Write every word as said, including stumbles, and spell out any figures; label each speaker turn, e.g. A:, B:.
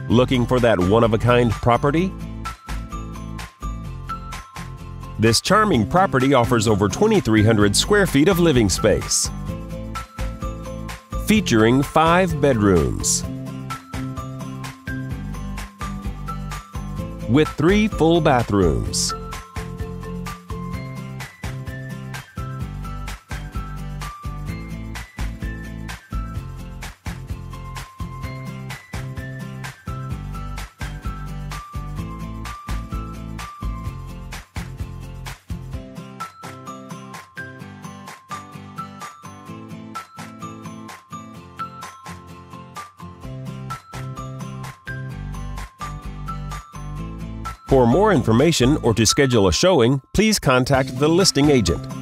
A: Looking for that one-of-a-kind property? This charming property offers over twenty-three hundred square feet of living space, featuring five bedrooms with three full bathrooms. For more information or to schedule a showing, please contact the listing agent.